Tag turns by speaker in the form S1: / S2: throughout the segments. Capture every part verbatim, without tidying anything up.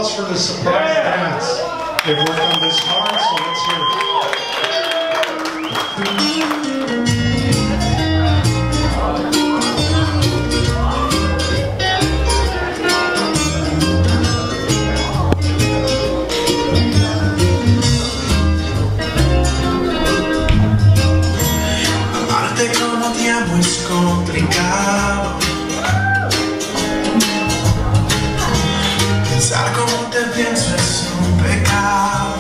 S1: applause for the surprise dance. They've worked on this hard, so let's hear it.
S2: Amarte como te amo es complicado. Pensar como te pienso es un pecado.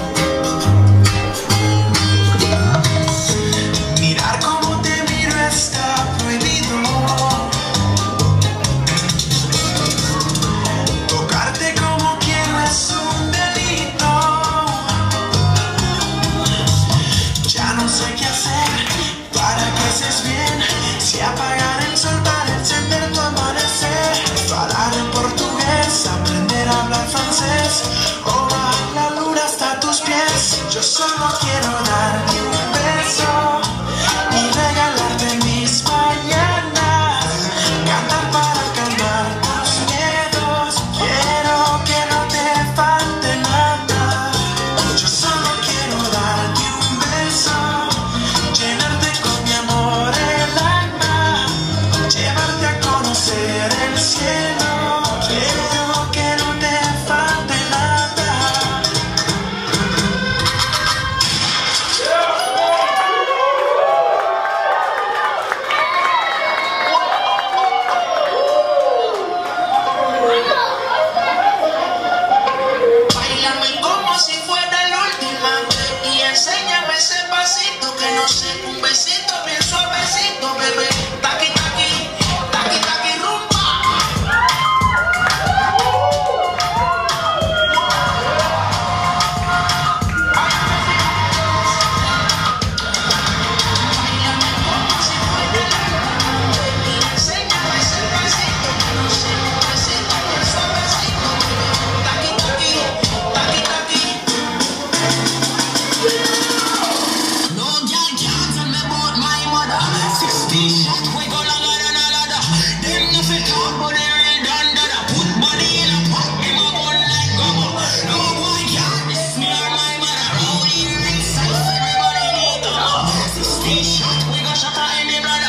S2: Mirar como te miro está prohibido. Tocarte como quiero es un delito. Ya no sé qué hacer para que estés bien. Si apagar el sol para encender tu amanecer. Hablar en portugués, aprender a hablar francés, o bajar la luna hasta tus pies. Yo solo quiero darte un beso y regalarte mis mañanas, cantar para calmar tus miedos. Quiero que no te falte nada. Yo solo quiero darte un beso, llenarte con mi amor el alma, llevarte a conocer el cielo. Quiero que no te falte nada. Báilame como si fuera la última y enséñame ese pasito que no sé, un besito bien suavecito, bebé. Taqui taqui, taqui taqui rumba. Báilame como si fuera la última y enséñame ese pasito que no sé, un besito bien suavecito, bebé. Taqui taqui, taqui taqui. No girl can't tell me about my mother. Sixteen shot we go longer than a ladder. Them no fit talk but they real done dada. Put body in a pot, them a gun like gumbo. No boy can't diss me or my mother. Rowdy real size, everybody need to know. Sixteen shot we go shot at any brother.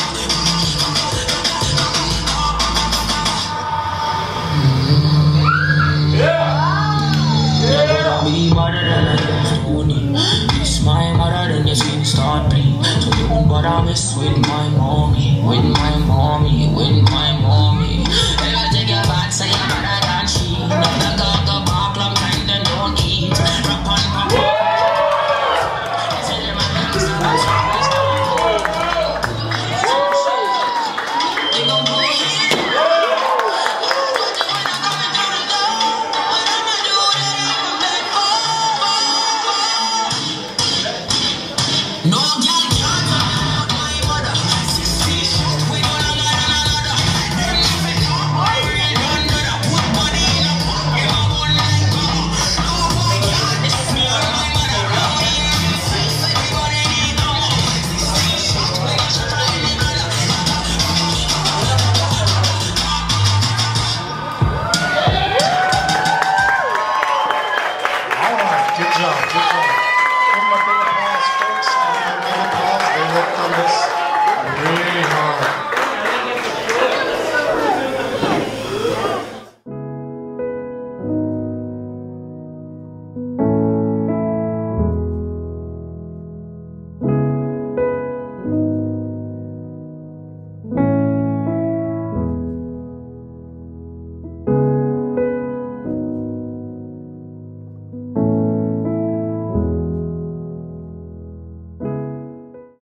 S2: Be mother than I used to need. This my mother than you see start bleed. So you won't bother mess with my mommy, with my mommy, with my mommy. Hey, I take your back, say you're better than she. Now the dog go bark long time, then don't eat. Rap on pop. They say they're my hands, so that's how I start. They gon' go ahead. No